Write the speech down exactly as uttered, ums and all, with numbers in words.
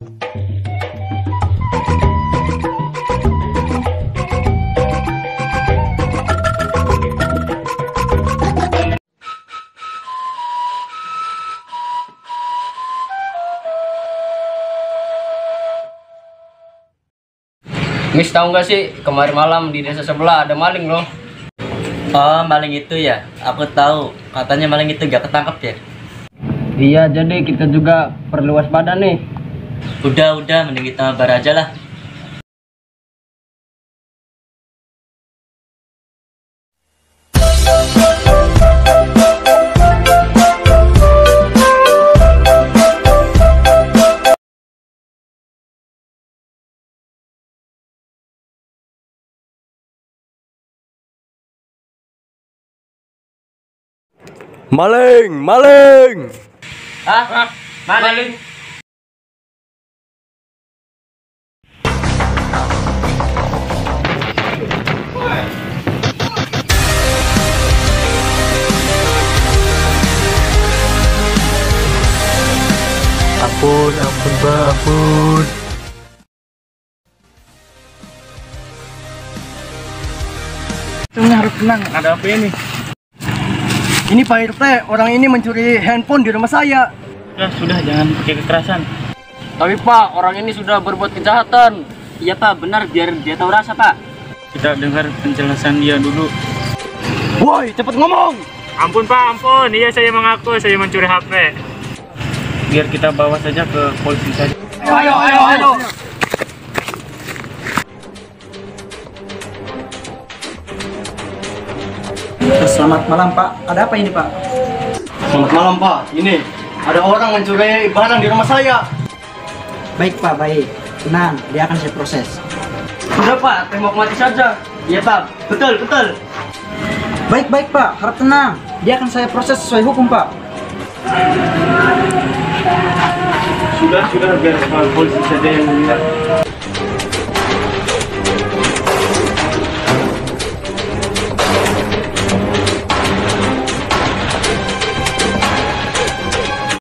Miss, tahu nggak sih kemarin malam di desa sebelah ada maling loh. Oh, maling itu ya? Aku tahu. Katanya maling itu gak ketangkep ya? Iya, jadi kita juga perlu waspada nih. Udah, udah, mending kita mabar aja lah. Maling, maling. Hah? Maling? Ampun, ampun, Mbak, ampun. Tunggu, harus tenang, ada apa ini? Ini Pak R T, orang ini mencuri handphone di rumah saya. Ya sudah, jangan pakai kekerasan. Tapi Pak, orang ini sudah berbuat kejahatan. Iya Pak, benar, biar dia tahu rasa Pak. Kita dengar penjelasan dia dulu. Woi, cepet ngomong! Ampun Pak, ampun. Iya, saya mengaku saya mencuri H P. Biar kita bawa saja ke polisi saja. Ayo, ayo, ayo! Selamat malam Pak, ada apa ini Pak? Selamat malam Pak, ini ada orang mencuri barang di rumah saya. Baik Pak, baik. Tenang, dia akan saya proses. Sudah Pak, tembok mati saja. Iya Pak, betul, betul. Baik, baik Pak, harap tenang. Dia akan saya proses sesuai hukum Pak. Sudah, sudah, biar polisi saja yang melihat.